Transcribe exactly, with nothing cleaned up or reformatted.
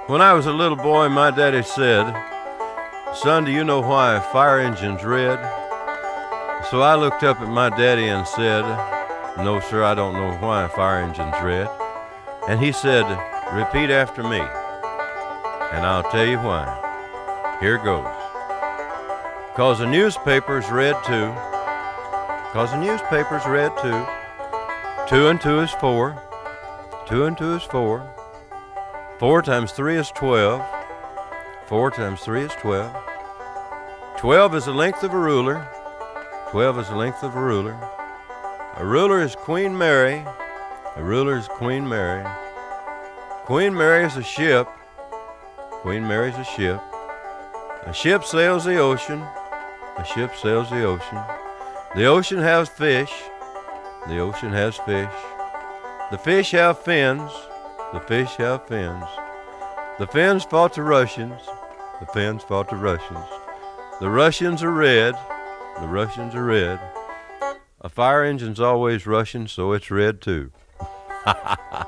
When I was a little boy, my daddy said, "Son, do you know why a fire engine's red?" So I looked up at my daddy and said, "No, sir, I don't know why a fire engine's red." And he said, "Repeat after me, and I'll tell you why. Here goes. 'Cause the newspaper's red too. 'Cause the newspaper's red too. Two and two is four. Two and two is four. Four times three is twelve. Four times three is twelve. Twelve is the length of a ruler. Twelve is the length of a ruler. A ruler is Queen Mary. A ruler is Queen Mary. Queen Mary is a ship. Queen Mary's a ship. A ship sails the ocean. A ship sails the ocean. The ocean has fish. The ocean has fish. The fish have fins. The fish have fins. The Finns fought the Russians. The Finns fought the Russians. The Russians are red. The Russians are red. A fire engine's always Russian, so it's red too.